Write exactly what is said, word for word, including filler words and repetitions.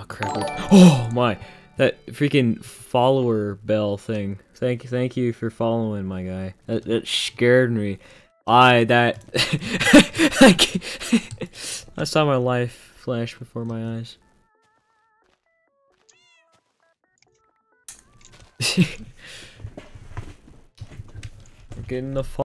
crap. Oh my. That freaking follower bell thing. Thank you, thank you for following my guy. That, that scared me. I, that... I saw my life flash before my eyes. We're getting the